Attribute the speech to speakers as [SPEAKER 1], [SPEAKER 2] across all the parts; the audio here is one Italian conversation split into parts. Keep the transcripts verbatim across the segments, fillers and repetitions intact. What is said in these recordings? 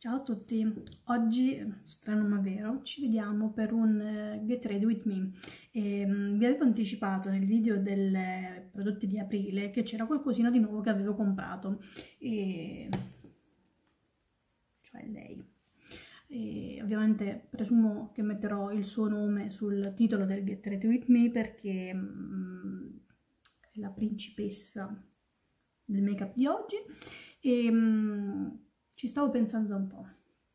[SPEAKER 1] Ciao a tutti, oggi, strano ma vero, ci vediamo per un uh, Get Ready With Me. E, um, vi avevo anticipato nel video dei prodotti di aprile che c'era qualcosina di nuovo che avevo comprato, e... cioè lei. E ovviamente presumo che metterò il suo nome sul titolo del Get Ready With Me perché um, è la principessa del make-up di oggi e um, ci stavo pensando da un po'.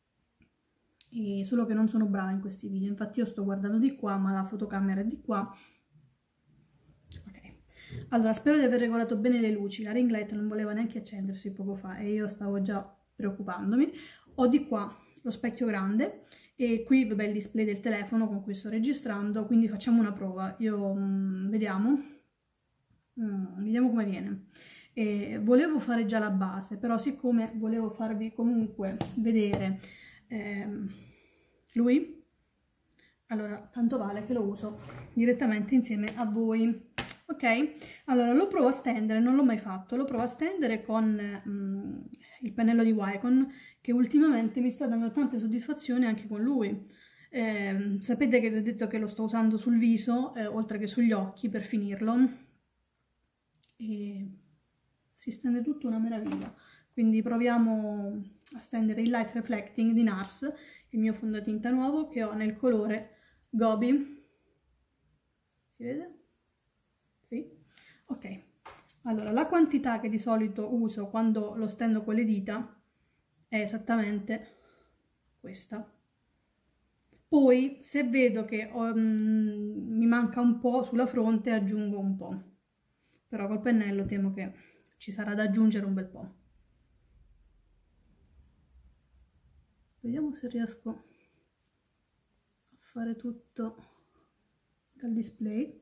[SPEAKER 1] E solo che non sono brava in questi video, infatti io sto guardando di qua ma la fotocamera è di qua. Ok, allora spero di aver regolato bene le luci, la ring light non voleva neanche accendersi poco fa e io stavo già preoccupandomi. Ho di qua lo specchio grande e qui vabbè il display del telefono con cui sto registrando, quindi facciamo una prova. Io mm, vediamo mm, vediamo come viene. E volevo fare già la base, però siccome volevo farvi comunque vedere ehm, lui, allora tanto vale che lo uso direttamente insieme a voi. Ok, allora lo provo a stendere, non l'ho mai fatto, lo provo a stendere con mm, il pennello di Wycon che ultimamente mi sta dando tante soddisfazioni anche con lui. Eh, sapete che vi ho detto che lo sto usando sul viso eh, oltre che sugli occhi per finirlo e si stende tutto una meraviglia. Quindi proviamo a stendere il Light Reflecting di NARS, il mio fondotinta nuovo che ho nel colore Gobi. Si vede? Sì? Ok. Allora, la quantità che di solito uso quando lo stendo con le dita è esattamente questa. Poi, se vedo che um, mi manca un po' sulla fronte, aggiungo un po'. Però col pennello temo che ci sarà da aggiungere un bel po'. Vediamo se riesco a fare tutto dal display.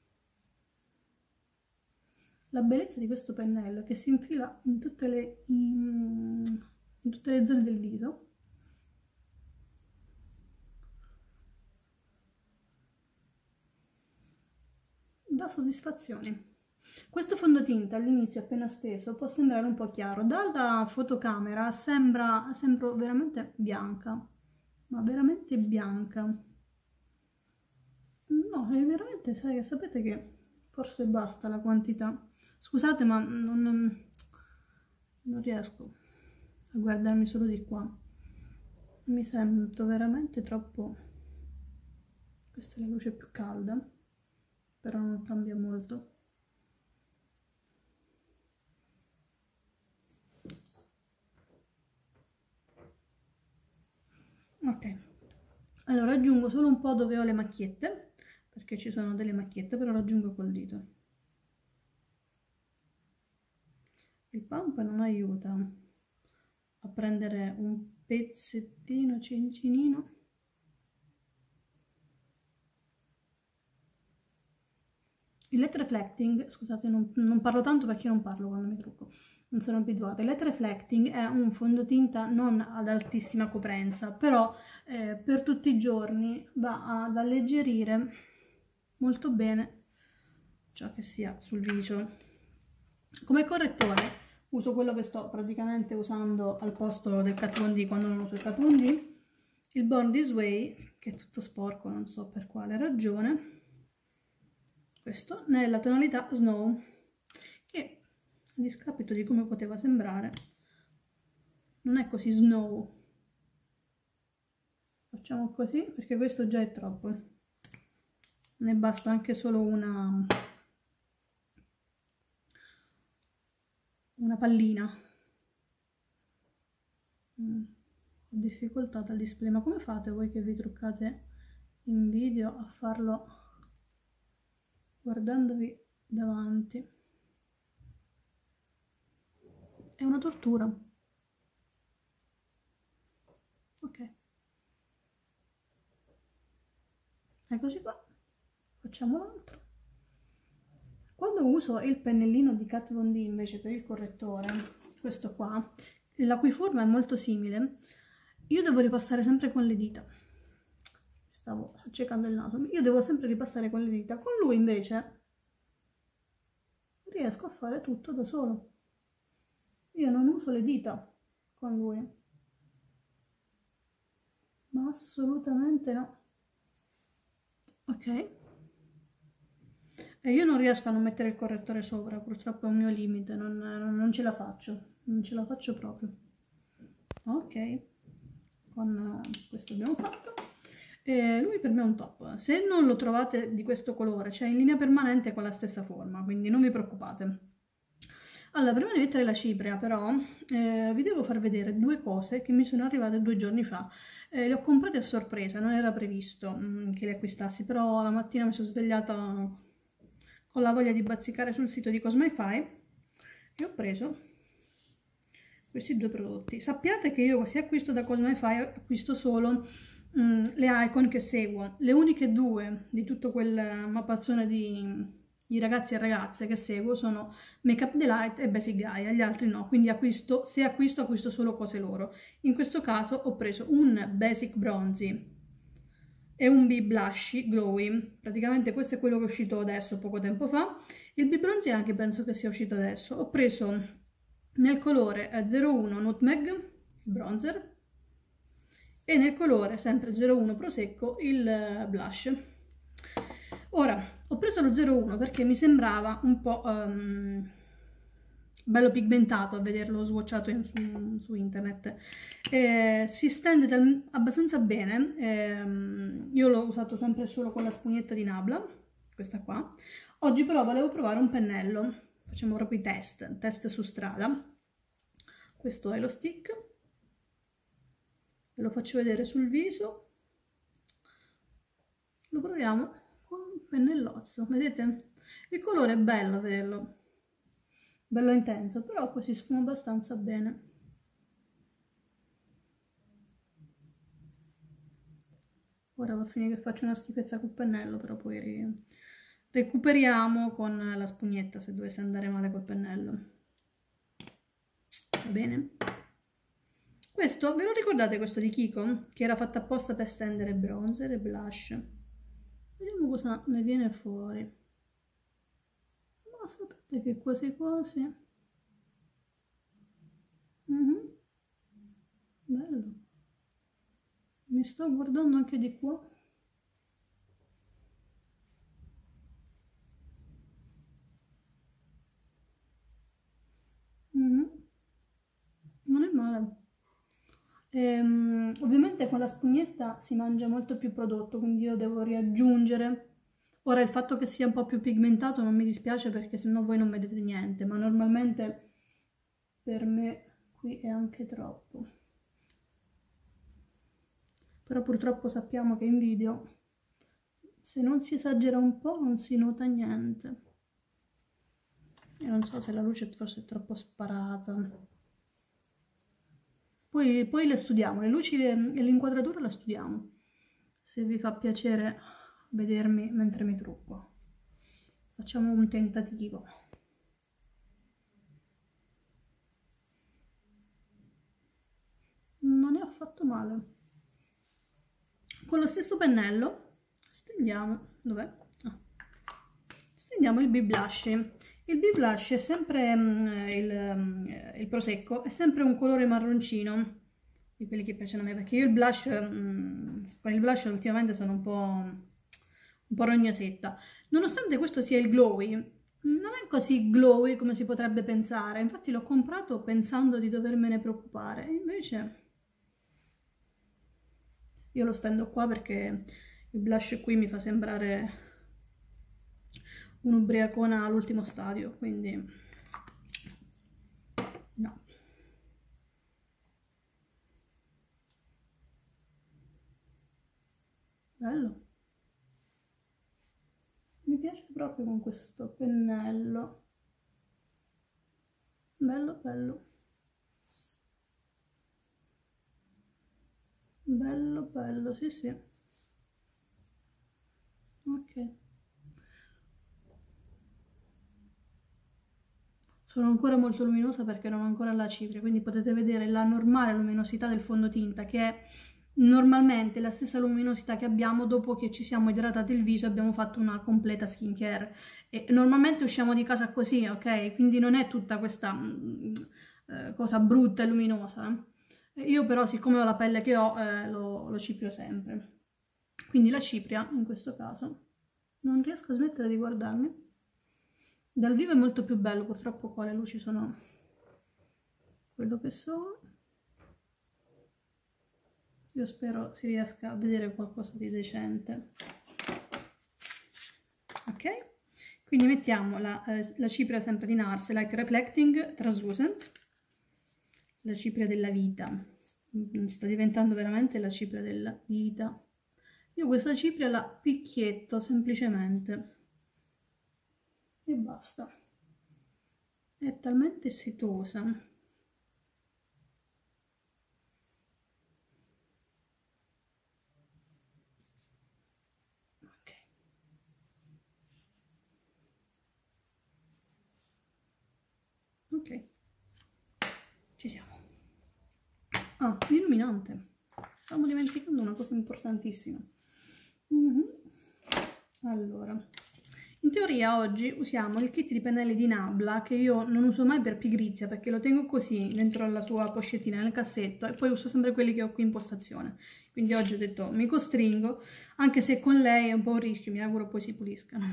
[SPEAKER 1] La bellezza di questo pennello è che si infila in tutte le, in, in tutte le zone del viso. Dà soddisfazione. Questo fondotinta all'inizio appena steso può sembrare un po' chiaro, dalla fotocamera sembra, sembra veramente bianca, ma veramente bianca. No, è veramente, sai, sapete che forse basta la quantità. Scusate, ma non, non riesco a guardarmi solo di qua. Mi sento veramente troppo... Questa è la luce più calda, però non cambia molto. Ok, allora aggiungo solo un po' dove ho le macchiette, perché ci sono delle macchiette, però lo aggiungo col dito. Il pump non aiuta a prendere un pezzettino cincinino. Il Light Reflecting, scusate, non, non parlo tanto perché io non parlo quando mi trucco, non sono abituata. Il Light Reflecting è un fondotinta non ad altissima coprenza, però eh, per tutti i giorni va ad alleggerire molto bene ciò che sia sul viso. Come correttore uso quello che sto praticamente usando al posto del Kat Von D quando non uso il Kat Von D, il Born This Way, che è tutto sporco, non so per quale ragione. Questo nella tonalità Snow, che a discapito di come poteva sembrare non è così snow. Facciamo così perché questo già è troppo, ne basta anche solo una una pallina. mm, ho difficoltà dal display, ma come fate voi che vi truccate in video a farlo guardandovi davanti? È una tortura. Ok, eccoci qua, facciamo l'altro. Quando uso il pennellino di Kat Von D invece per il correttore, questo qua, la cui forma è molto simile, io devo ripassare sempre con le dita. Stavo accecando il naso, io devo sempre ripassare con le dita. Con lui invece riesco a fare tutto da solo. Io non uso le dita con lui. ma assolutamente no. Ok. E io non riesco a non mettere il correttore sopra, purtroppo è un mio limite, non, non, non ce la faccio, non ce la faccio proprio. Ok, con questo abbiamo fatto. E lui per me è un top. Se non lo trovate di questo colore, c'è in linea permanente con la stessa forma, quindi non vi preoccupate. Allora, prima di mettere la cipria però eh, vi devo far vedere due cose che mi sono arrivate due giorni fa. Eh, le ho comprate a sorpresa, non era previsto mh, che le acquistassi, però la mattina mi sono svegliata con la voglia di bazzicare sul sito di Cosmify e ho preso questi due prodotti. Sappiate che io se acquisto da Cosmify acquisto solo mh, le icon che seguo, le uniche due di tutto quel mappazzone di i ragazzi e ragazze che seguo sono Makeup Delight e Basic Gaia, gli altri no, quindi acquisto, se acquisto acquisto solo cose loro. In questo caso ho preso un Basic Bronzy e un B Blush Glowy, praticamente questo è quello che è uscito adesso, poco tempo fa. Il B Bronzy anche penso che sia uscito adesso. Ho preso nel colore zero uno Nutmeg, bronzer, e nel colore sempre zero uno Prosecco il blush. Ora, ho preso lo zero uno perché mi sembrava un po' um, bello pigmentato a vederlo swatchato in, su, su internet. Eh, si stende abbastanza bene, eh, io l'ho usato sempre solo con la spugnetta di Nabla, questa qua. Oggi però volevo provare un pennello, facciamo proprio i test, test su strada. Questo è lo stick, ve lo faccio vedere sul viso, lo proviamo con un pennellozzo, vedete? Il colore è bello, vederlo, bello intenso, però poi si sfuma abbastanza bene. Ora va a finire che faccio una schifezza col pennello, però poi ri recuperiamo con la spugnetta se dovesse andare male col pennello. Va bene? Questo, ve lo ricordate questo di Kiko? Che era fatto apposta per stendere bronzer e blush. Vediamo cosa ne viene fuori. Ma sapete che quasi quasi... Mm-hmm. Bello. Mi sto guardando anche di qua. Mm-hmm. Non è male. Ehm, ovviamente con la spugnetta si mangia molto più prodotto, quindi io devo riaggiungere. Ora il fatto che sia un po' più pigmentato non mi dispiace perché sennò voi non vedete niente, ma normalmente per me qui è anche troppo. Però purtroppo sappiamo che in video se non si esagera un po' non si nota niente. Io non so se la luce forse è troppo sparata. Poi, poi le studiamo, le luci e l'inquadratura la studiamo, se vi fa piacere vedermi mentre mi trucco. Facciamo un tentativo. Non è affatto male. Con lo stesso pennello stendiamo, dov'è? Ah. Stendiamo il B Blush. Il B Blush è sempre um, il, um, il Prosecco, è sempre un colore marroncino, di quelli che piacciono a me, perché io il blush, um, con il blush ultimamente sono un po', un po' rognosetta. Nonostante questo sia il glowy, non è così glowy come si potrebbe pensare, infatti l'ho comprato pensando di dovermene preoccupare, invece io lo stendo qua perché il blush qui mi fa sembrare un'ubriacona all'ultimo stadio, quindi no. Bello. Mi piace proprio con questo pennello. Bello, bello. Bello, bello, sì, sì. Ok. Sono ancora molto luminosa perché non ho ancora la cipria, quindi potete vedere la normale luminosità del fondotinta, che è normalmente la stessa luminosità che abbiamo dopo che ci siamo idratati il viso e abbiamo fatto una completa skincare. E normalmente usciamo di casa così, ok? Quindi non è tutta questa mm, eh, cosa brutta e luminosa. Io però, siccome ho la pelle che ho, eh, lo, lo ciprio sempre. Quindi la cipria, in questo caso, non riesco a smettere di guardarmi. Dal vivo è molto più bello, purtroppo qua le luci sono quello che sono. Io spero si riesca a vedere qualcosa di decente. Ok? Quindi mettiamo la, eh, la cipria sempre di NARS, Light Reflecting Translucent, la cipria della vita. Sta diventando veramente la cipria della vita. Io questa cipria la picchietto semplicemente e basta. È talmente setosa. Ok. Ok. Ci siamo. Ah, l'illuminante. Stavo dimenticando una cosa importantissima. Mm-hmm. Allora, in teoria oggi usiamo il kit di pennelli di Nabla, che io non uso mai per pigrizia perché lo tengo così dentro la sua pochettina nel cassetto e poi uso sempre quelli che ho qui in postazione. Quindi oggi ho detto mi costringo, anche se con lei è un po' un rischio, mi auguro poi si puliscano.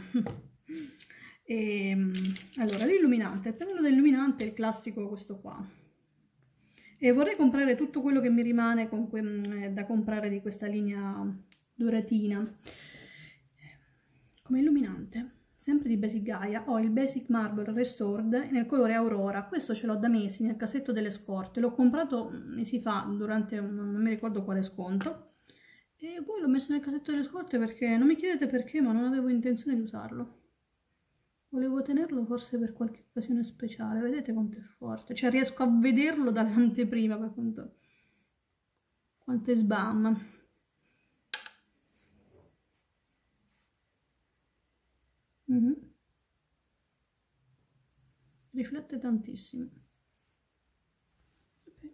[SPEAKER 1] E, allora, l'illuminante, il pennello dell'illuminante è il classico, questo qua. E vorrei comprare tutto quello che mi rimane con que da comprare di questa linea doratina. Come illuminante, sempre di Basic Gaia, ho il Basic Marble Restored nel colore Aurora. Questo ce l'ho da mesi nel cassetto delle scorte. L'ho comprato mesi fa durante un, non mi ricordo quale sconto. E poi l'ho messo nel cassetto delle scorte perché, non mi chiedete perché, ma non avevo intenzione di usarlo. Volevo tenerlo forse per qualche occasione speciale. Vedete quanto è forte? Cioè riesco a vederlo dall'anteprima per quanto, quanto è sbam. Mm-hmm. Riflette tantissimo. Okay.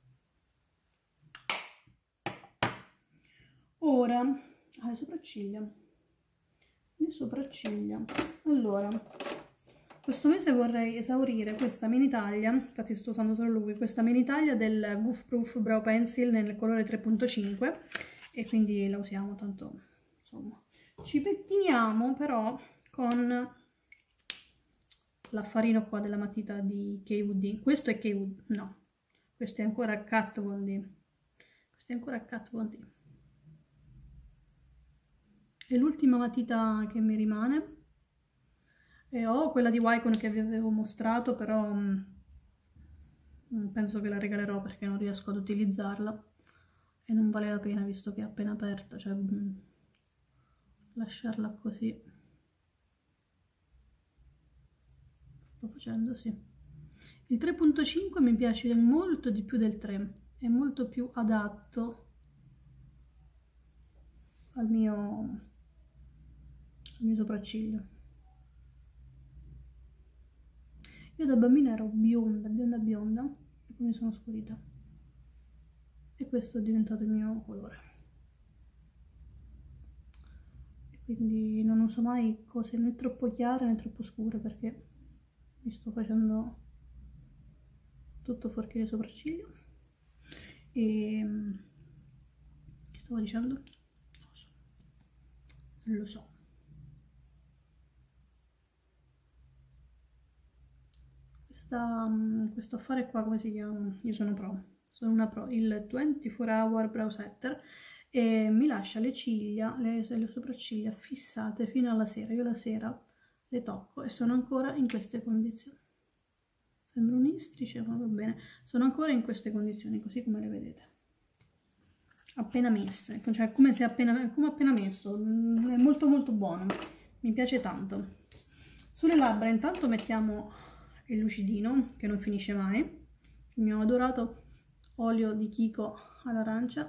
[SPEAKER 1] Ora, ah, le sopracciglia. Le sopracciglia. Allora, questo mese vorrei esaurire questa mini taglia, infatti sto usando solo lui, questa mini taglia del Goof Proof Brow Pencil nel colore tre punto cinque e quindi la usiamo, tanto insomma. Ci pettiniamo però con l'affarino qua della matita di K V D. Questo è K V D, no, questo è ancora Kat Von D. Questo è ancora Kat Von D. E l'ultima matita che mi rimane. E ho quella di Wycon che vi avevo mostrato, però mh, penso che la regalerò perché non riesco ad utilizzarla e non vale la pena visto che è appena aperta, cioè mh, lasciarla così. Sto facendo, sì. Il tre punto cinque mi piace molto di più del tre, è molto più adatto al mio, al mio sopracciglio. Io da bambina ero bionda, bionda, bionda, e poi mi sono scurita. E questo è diventato il mio colore. E quindi non uso mai cose né troppo chiare né troppo scure perché mi sto facendo tutto fuorché le sopracciglia. E che stavo dicendo? Non lo so. Non lo so. Questa, questo affare qua, come si chiama? Io sono pro, sono una pro, il ventiquattro hour brow setter e mi lascia le ciglia, le, le sopracciglia fissate fino alla sera. Io la sera le tocco e sono ancora in queste condizioni. Sembra un istrice, ma va bene. Sono ancora in queste condizioni, così come le vedete. Appena messe, cioè come se appena, come appena messo, è molto molto buono, mi piace tanto. Sulle labbra intanto mettiamo il lucidino, che non finisce mai, il mio adorato olio di Kiko all'arancia.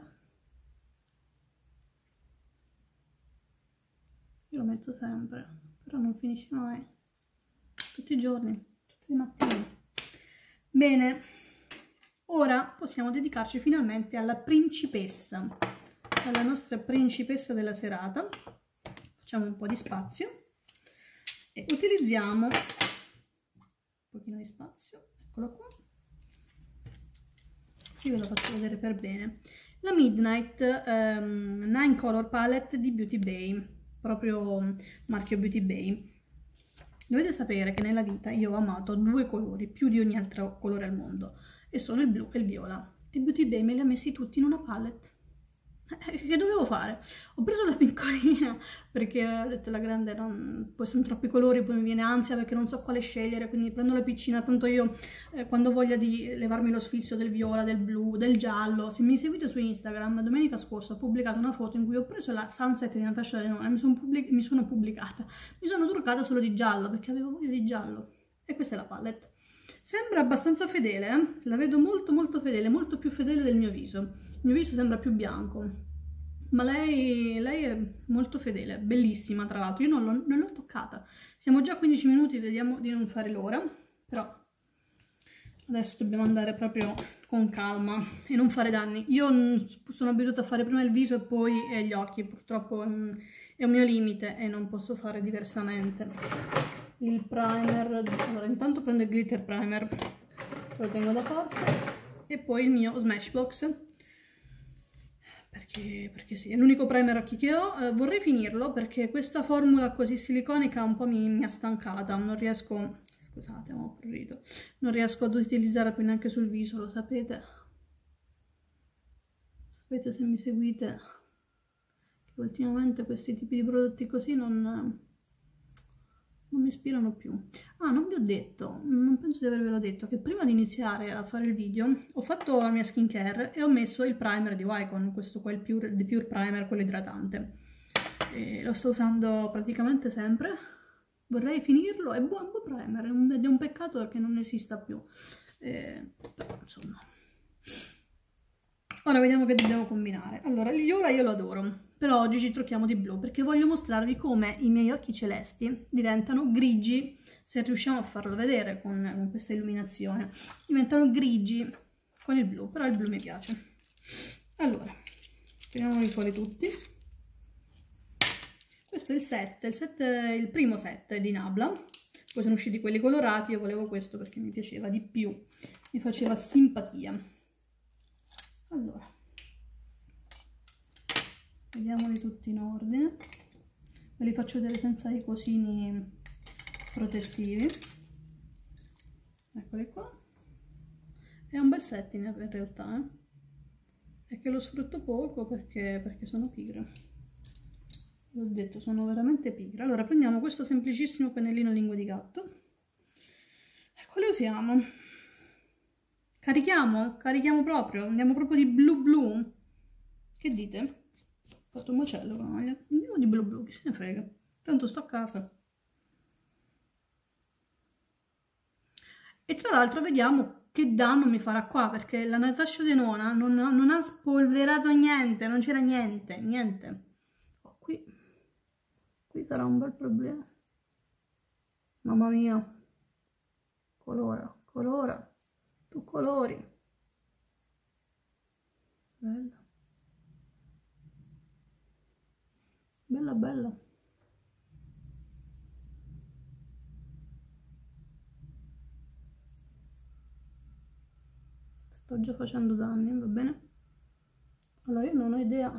[SPEAKER 1] Io lo metto sempre, però non finisce mai, tutti i giorni, tutte le mattine. Bene, ora possiamo dedicarci finalmente alla principessa, alla nostra principessa della serata. Facciamo un po' di spazio e utilizziamo un pochino di spazio, eccolo qua. così ve la faccio vedere per bene. La Midnight um, nine Color Palette di Beauty Bay, proprio marchio Beauty Bay. Dovete sapere che nella vita io ho amato due colori più di ogni altro colore al mondo, e sono il blu e il viola, e Beauty Bay me li ha messi tutti in una palette. Eh, che dovevo fare? Ho preso la piccolina perché ho detto la grande non, poi sono troppi colori, poi mi viene ansia perché non so quale scegliere, quindi prendo la piccina. Tanto io eh, quando ho voglia di levarmi lo sfizio del viola, del blu, del giallo, se mi seguite su Instagram, domenica scorsa ho pubblicato una foto in cui ho preso la Sunset di Natasha Denona e mi sono, pubblic mi sono pubblicata, mi sono truccata solo di giallo perché avevo voglia di giallo, e questa è la palette. Sembra abbastanza fedele, eh? La vedo molto molto fedele, molto più fedele del mio viso. Il mio viso sembra più bianco, ma lei, lei è molto fedele, bellissima tra l'altro. Io non l'ho toccata. Siamo già a quindici minuti, vediamo di non fare l'ora, però adesso dobbiamo andare proprio con calma e non fare danni. Io sono abituata a fare prima il viso e poi gli occhi, purtroppo è un, è un mio limite e non posso fare diversamente. Il primer, allora intanto prendo il glitter primer, lo tengo da parte, e poi il mio Smashbox, perché, perché sì, è l'unico primer occhi che ho. Eh, vorrei finirlo perché questa formula così siliconica un po' mi, mi ha stancata, non riesco, scusate, ho prurito, non riesco ad utilizzarla più neanche sul viso, lo sapete? Sapete, se mi seguite, che ultimamente questi tipi di prodotti così non... non mi ispirano più. Ah, non vi ho detto, non penso di avervelo detto, che prima di iniziare a fare il video ho fatto la mia skincare e ho messo il primer di Wycon, questo qua, il Pure, The Pure Primer, quello idratante. E lo sto usando praticamente sempre. Vorrei finirlo, è buon, buon primer, ed è un peccato che non esista più. Eh, però, insomma... Ora vediamo che dobbiamo combinare. Allora, il viola io lo adoro, però oggi ci trucchiamo di blu perché voglio mostrarvi come i miei occhi celesti diventano grigi, se riusciamo a farlo vedere con, con questa illuminazione. Diventano grigi con il blu, però il blu mi piace. Allora, tiriamoli fuori tutti. Questo è il set, il, set, il primo set di Nabla. Poi sono usciti quelli colorati, io volevo questo perché mi piaceva di più, mi faceva simpatia. Allora, vediamoli tutti in ordine, ve li faccio vedere senza i cosini protettivi. Eccoli qua. È un bel set in realtà, eh? È che lo sfrutto poco perché, perché sono pigra. L'ho detto, sono veramente pigra. Allora, prendiamo questo semplicissimo pennellino lingue di gatto e quale usiamo? Carichiamo? Carichiamo proprio? Andiamo proprio di blu blu? Che dite? Ho fatto un macello con la maglia. Andiamo di blu blu, chi se ne frega. Tanto sto a casa. E tra l'altro vediamo che danno mi farà qua, perché la Natasha Denona non, non ha spolverato niente, non c'era niente, niente. Oh, qui, qui sarà un bel problema. Mamma mia. Colora, colora. Tu colori. Bella. Bella, bella. Sto già facendo danni, va bene? Allora, io non ho idea.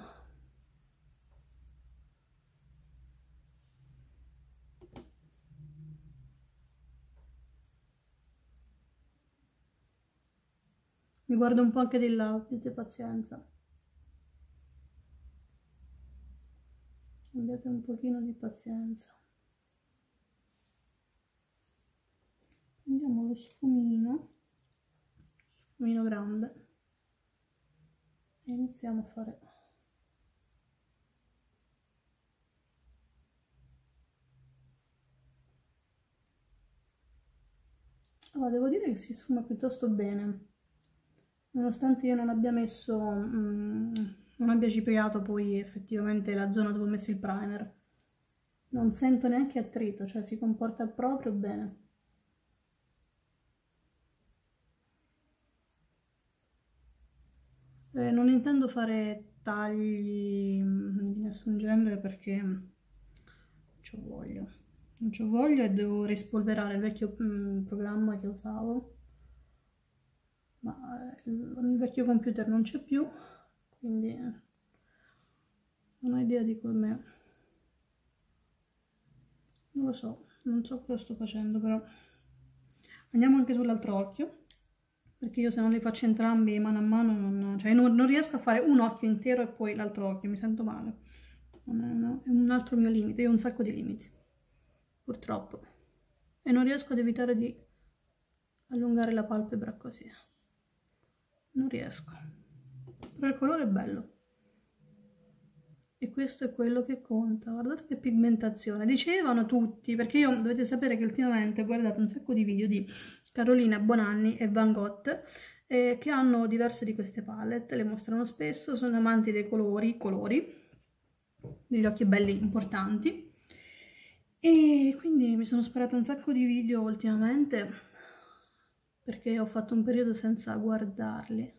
[SPEAKER 1] Mi guardo un po' anche di là, avete pazienza. Abbiate un pochino di pazienza. Prendiamo lo sfumino, sfumino grande, e iniziamo a fare. Allora, devo dire che si sfuma piuttosto bene, nonostante io non abbia messo, mm, non abbia cipriato poi effettivamente la zona dove ho messo il primer. Non sento neanche attrito, cioè si comporta proprio bene. Eh, non intendo fare tagli di nessun genere perché non ci voglio. Non ci voglio e devo rispolverare il vecchio mm, programma che usavo. ma il, il vecchio computer non c'è più, quindi non ho idea di come, non lo so, non so cosa sto facendo, però andiamo anche sull'altro occhio, perché io se non li faccio entrambi mano a mano non, cioè non, non riesco a fare un occhio intero e poi l'altro occhio, mi sento male. Non è, una, è un altro mio limite, io ho un sacco di limiti, purtroppo, e non riesco ad evitare di allungare la palpebra così, non riesco, però il colore è bello. E questo è quello che conta, guardate che pigmentazione, dicevano tutti, perché io dovete sapere che ultimamente ho guardato un sacco di video di Carolina Bonanni e Van Gogh eh, che hanno diverse di queste palette, le mostrano spesso, sono amanti dei colori, colori, degli occhi belli importanti, e quindi mi sono sparata un sacco di video ultimamente perché ho fatto un periodo senza guardarli,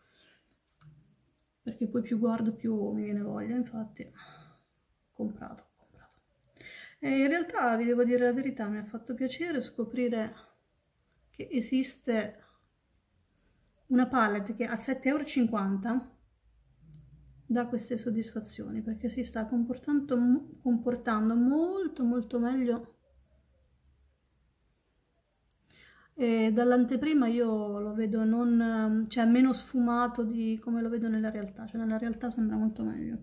[SPEAKER 1] perché poi più guardo più mi viene voglia, infatti ho comprato, ho comprato. E in realtà vi devo dire la verità, mi ha fatto piacere scoprire che esiste una palette che a sette e cinquanta euro dà queste soddisfazioni, perché si sta comportando, comportando molto molto meglio. E dall'anteprima io lo vedo non, cioè meno sfumato di come lo vedo nella realtà, cioè nella realtà sembra molto meglio.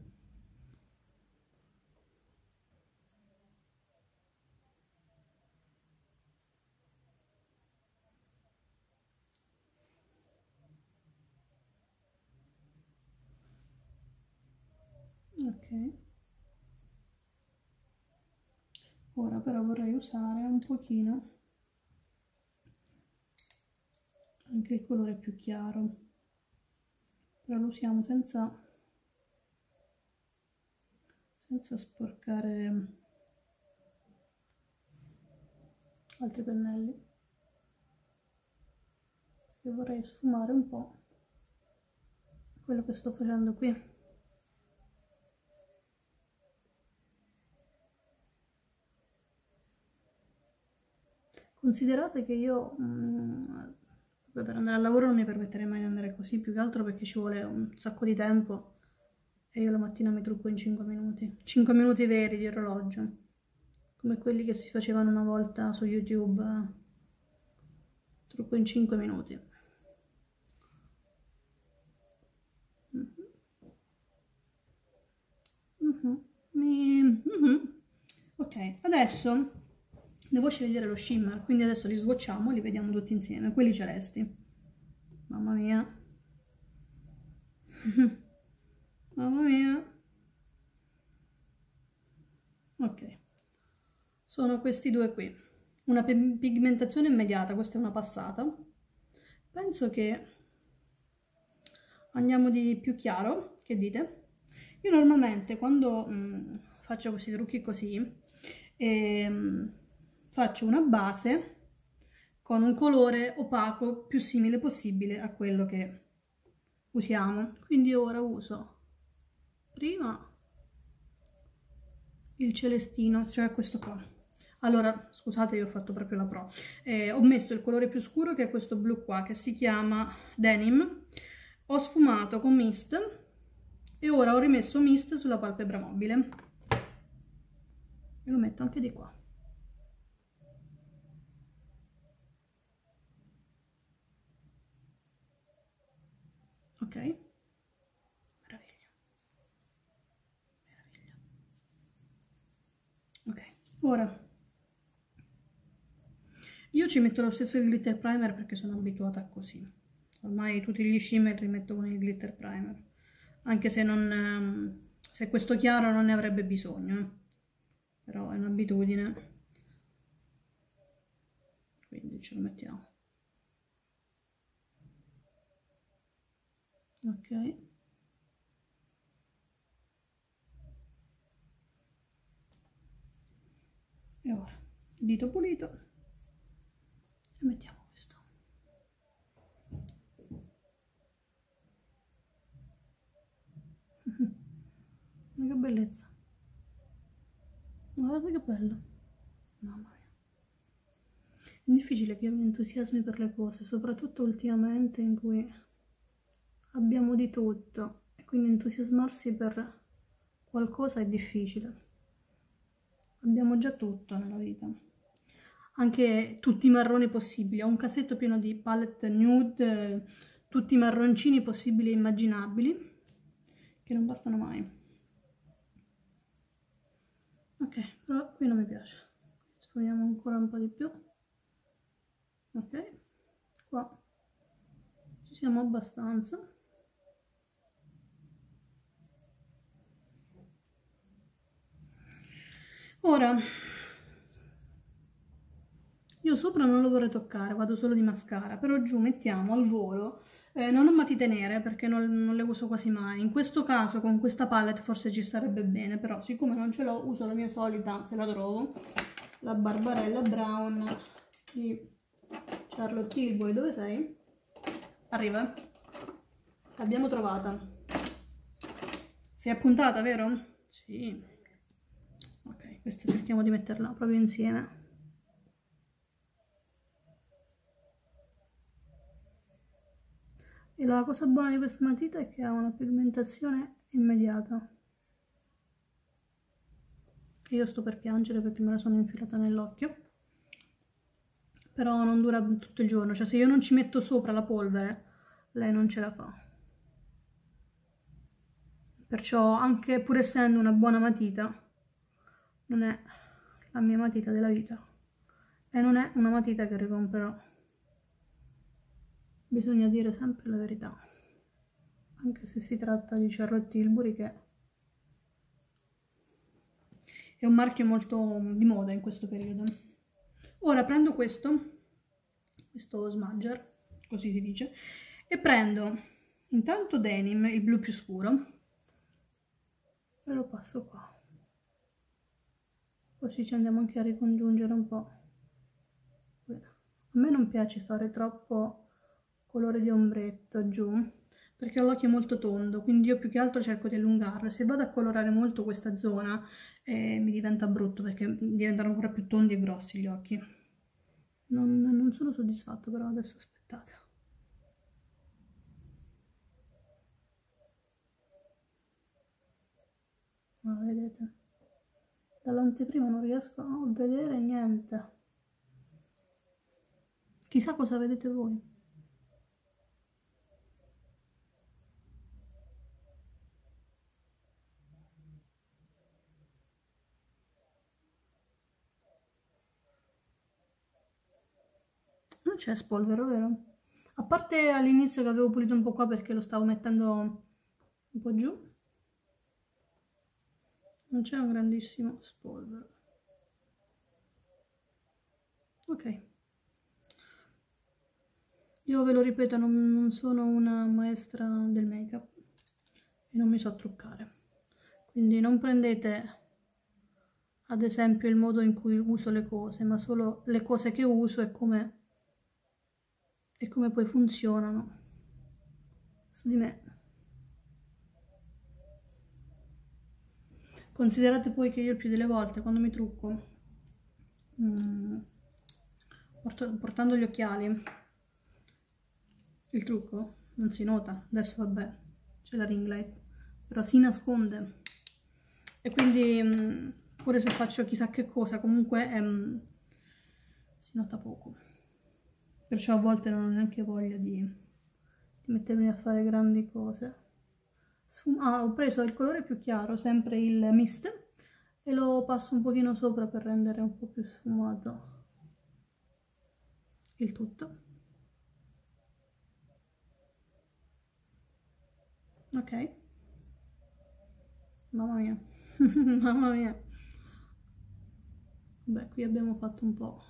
[SPEAKER 1] Ok, ora però vorrei usare un pochino anche il colore più chiaro, però lo usiamo senza senza sporcare altri pennelli, perché vorrei sfumare un po' quello che sto facendo qui. Considerate che io mh, per andare al lavoro non mi permetterei mai di andare così, più che altro perché ci vuole un sacco di tempo e io la mattina mi trucco in cinque minuti, cinque minuti veri di orologio, come quelli che si facevano una volta su YouTube, trucco in cinque minuti. Mm -hmm. Mm -hmm. Mi... mm -hmm. Ok, adesso devo scegliere lo shimmer, quindi adesso li swatchiamo, li vediamo tutti insieme, quelli celesti. Mamma mia. Mamma mia. Ok. Sono questi due qui. Una pigmentazione immediata, questa è una passata. Penso che andiamo di più chiaro, che dite? Io normalmente quando mh, faccio questi trucchi così, ehm, faccio una base con un colore opaco più simile possibile a quello che usiamo. Quindi ora uso prima il celestino, cioè questo qua. Allora, scusate, io ho fatto proprio la pro. Eh, ho messo il colore più scuro, che è questo blu qua, che si chiama Denim. Ho sfumato con Mist e ora ho rimesso Mist sulla palpebra mobile. E lo metto anche di qua. Ok? Meraviglia. Meraviglia. Ok, ora io ci metto lo stesso glitter primer perché sono abituata così. Ormai tutti gli shimmer li metto con il glitter primer, anche se, non, se questo chiaro non ne avrebbe bisogno, eh. Però è un'abitudine, quindi ce lo mettiamo. Ok. E ora, dito pulito, e mettiamo questo. Ma che bellezza. Guardate che bello. Mamma mia. difficile che io mi entusiasmi per le cose, soprattutto ultimamente in cui abbiamo di tutto e quindi entusiasmarsi per qualcosa è difficile. Abbiamo già tutto nella vita, anche tutti i marroni possibili. Ho un cassetto pieno di palette nude, tutti i marroncini possibili e immaginabili, che non bastano mai. Ok, però qui non mi piace. Sfogliamo ancora un po' di più. Ok, qua ci siamo abbastanza. Ora, io sopra non lo vorrei toccare, vado solo di mascara, però giù mettiamo al volo, eh, non ho matite nere perché non, non le uso quasi mai. In questo caso con questa palette forse ci starebbe bene, però siccome non ce l'ho uso la mia solita, se la trovo, la Barbarella Brown di Charlotte Tilbury. Dove sei? Arriva? L'abbiamo trovata. Sei appuntata, vero? Sì. Ok, questa cerchiamo di metterla proprio insieme. E la cosa buona di questa matita è che ha una pigmentazione immediata. Io sto per piangere perché me la sono infilata nell'occhio. Però non dura tutto il giorno, cioè se io non ci metto sopra la polvere, lei non ce la fa. Perciò, anche pur essendo una buona matita, non è la mia matita della vita. E non è una matita che ricomprerò. Bisogna dire sempre la verità. Anche se si tratta di Charlotte Tilbury, che è un marchio molto di moda in questo periodo. Ora prendo questo, questo smudger, così si dice, e prendo intanto Denim, il blu più scuro, e lo passo qua. Così ci andiamo anche a ricongiungere un po'. A me non piace fare troppo colore di ombretto giù, perché ho l'occhio molto tondo, quindi io più che altro cerco di allungarlo. Se vado a colorare molto questa zona eh, mi diventa brutto, perché diventano ancora più tondi e grossi gli occhi. Non, non sono soddisfatta, però adesso aspettate. Ma vedete? Dall'anteprima non riesco a vedere niente. Chissà cosa vedete voi. Non c'è spolvero, vero? A parte all'inizio che avevo pulito un po' qua perché lo stavo mettendo un po' giù, non c'è un grandissimo spolvero. Ok. Io ve lo ripeto, non, non sono una maestra del make-up e non mi so truccare. Quindi non prendete ad esempio il modo in cui uso le cose, ma solo le cose che uso e come, e come poi funzionano su di me. Considerate poi che io il più delle volte quando mi trucco, mm, porto, portando gli occhiali, il trucco non si nota. Adesso vabbè, c'è la ring light, però si nasconde. E quindi mm, pure se faccio chissà che cosa, comunque ehm, si nota poco. Perciò a volte non ho neanche voglia di, di mettermi a fare grandi cose. Sfum ah, ho preso il colore più chiaro, sempre il Mist, e lo passo un pochino sopra per rendere un po' più sfumato il tutto. Ok. Mamma mia. Mamma mia. Beh, qui abbiamo fatto un po'.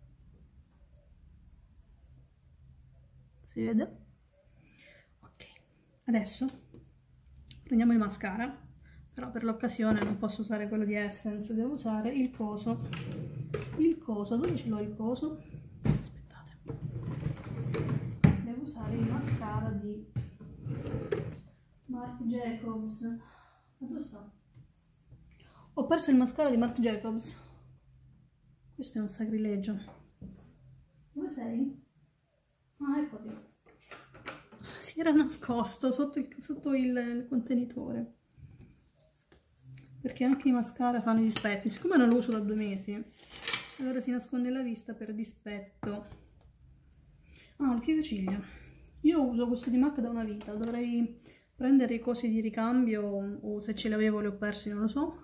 [SPEAKER 1] Si vede? Ok. Adesso prendiamo il mascara, però per l'occasione non posso usare quello di Essence, devo usare il coso. Il coso, dove ce l'ho il coso? Aspettate. Devo usare il mascara di Marc Jacobs. Ma dove sta? Ho perso il mascara di Marc Jacobs. Questo è un sacrilegio. sei? Ah, eccoti. Si era nascosto sotto il, sotto il, il contenitore. Perché anche i mascara fanno i dispetti. Siccome non lo uso da due mesi, allora si nasconde la vista per dispetto. Ah, il piego ciglia. Io uso questo di MAC da una vita. Dovrei prendere i cosi di ricambio o se ce li avevo li ho persi, non lo so.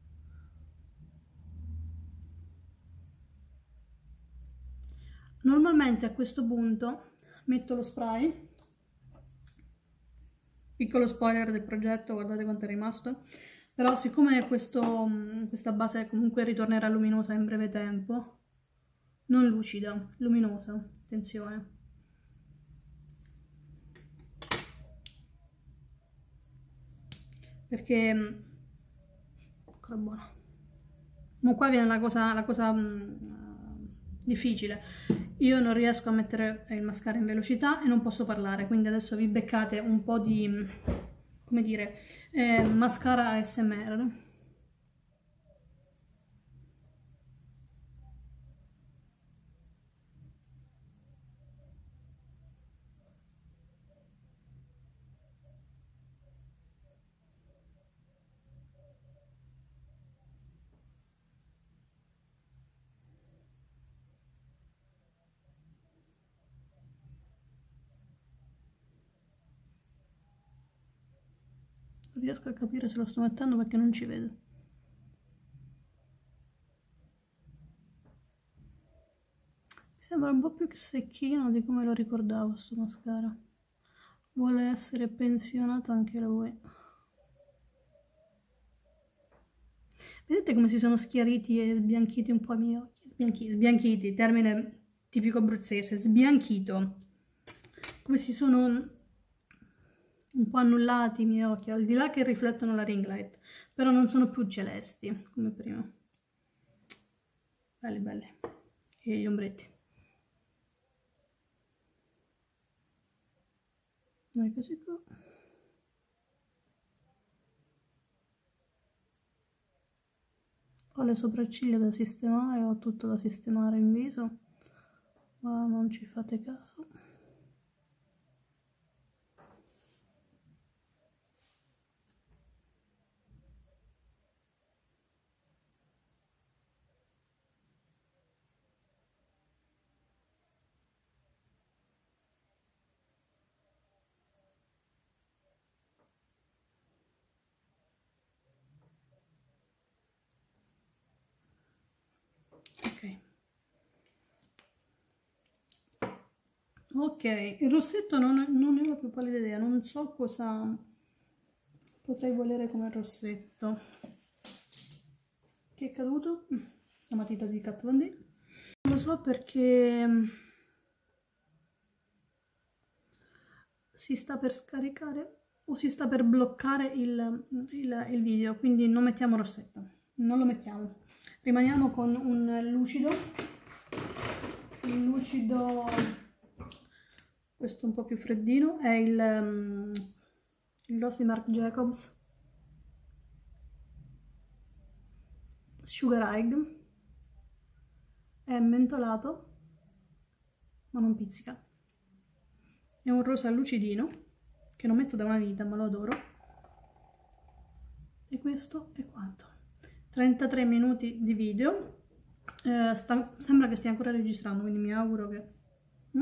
[SPEAKER 1] Normalmente a questo punto metto lo spray. Piccolo spoiler del progetto, guardate quanto è rimasto. Però siccome questo, questa base comunque ritornerà luminosa in breve tempo, non lucida, luminosa, attenzione. Perché, ancora buona. Ma qua viene la cosa, la cosa mh, difficile. Io non riesco a mettere il mascara in velocità e non posso parlare, quindi adesso vi beccate un po' di, come dire, eh, mascara A S M R. Non riesco a capire se lo sto mettendo perché non ci vedo. Mi sembra un po' più secchino di come lo ricordavo questo mascara. Vuole essere pensionato anche lui. Vedete come si sono schiariti e sbianchiti un po' i miei occhi? Sbianchiti, sbianchiti, termine tipico abruzzese, sbianchito. Come si sono un po' annullati i miei occhi, al di là che riflettono la ring light, però non sono più celesti come prima. Belli, belli. E gli ombretti. Dai, così qua. Ho le sopracciglia da sistemare, ho tutto da sistemare in viso, ma non ci fate caso. Ok. Ok, il rossetto non, non ne ho la più pallida idea, non so cosa potrei volere come rossetto. Che è caduto? La matita di Kat Von D. Non lo so perché si sta per scaricare o si sta per bloccare il, il, il video, quindi non mettiamo rossetto, non lo mettiamo. Rimaniamo con un lucido, il lucido, questo un po' più freddino, è il, um, il gloss di Marc Jacobs, Sugar Egg, è mentolato, ma non pizzica. È un rosa lucidino, che non metto da una vita, ma lo adoro. E questo è quanto. trentatré minuti di video. Eh, sta, sembra che stia ancora registrando, quindi mi auguro che... Mm?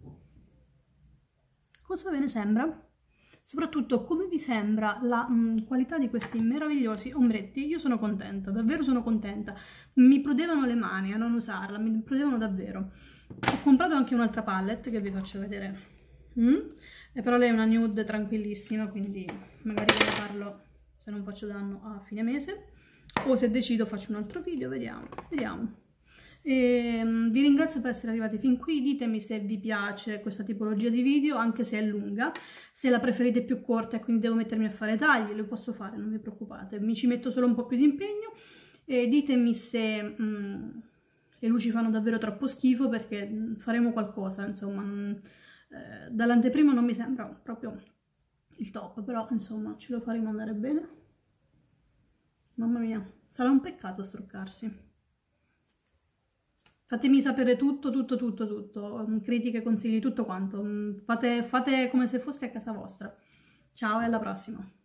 [SPEAKER 1] Cosa ve ne sembra? Soprattutto come vi sembra la mh, qualità di questi meravigliosi ombretti? Io sono contenta, davvero sono contenta. Mi prudevano le mani a non usarla, mi prudevano davvero. Ho comprato anche un'altra palette che vi faccio vedere. Mm? E però lei è una nude tranquillissima, quindi magari ve ne parlo se non faccio danno a fine mese. O se decido faccio un altro video, vediamo, vediamo. E, um, vi ringrazio per essere arrivati fin qui, ditemi se vi piace questa tipologia di video, anche se è lunga, se la preferite più corta e quindi devo mettermi a fare tagli, lo posso fare, non vi preoccupate, mi ci metto solo un po' più di impegno. E ditemi se um, le luci fanno davvero troppo schifo, perché faremo qualcosa, insomma, non, eh, dall'anteprima non mi sembra proprio il top, però insomma ce lo faremo andare bene. Mamma mia, sarà un peccato struccarsi. Fatemi sapere tutto, tutto, tutto, tutto, critiche, consigli, tutto quanto. Fate, fate come se foste a casa vostra. Ciao e alla prossima.